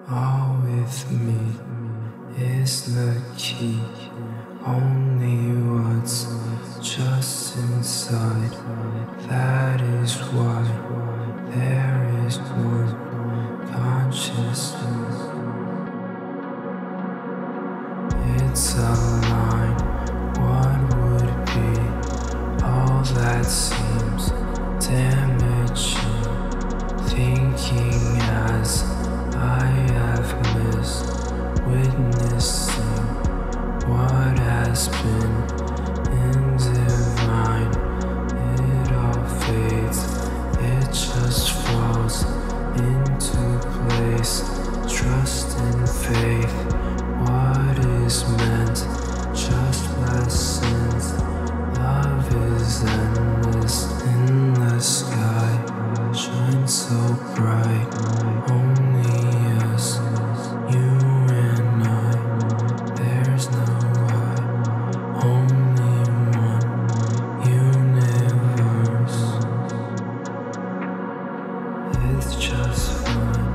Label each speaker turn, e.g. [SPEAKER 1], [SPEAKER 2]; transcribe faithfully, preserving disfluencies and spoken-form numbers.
[SPEAKER 1] All with me is the key. Only what's just inside. That is why there is one consciousness. It's a line. What would be all that seems damaging? Thinking as I have missed witnessing what has been indivine. It all fades, it just falls into place. Trust and faith, what is meant, just lessons. Love is endless in the sky, shines so bright. Only us, you and I. There's no I, only one universe. It's just fun.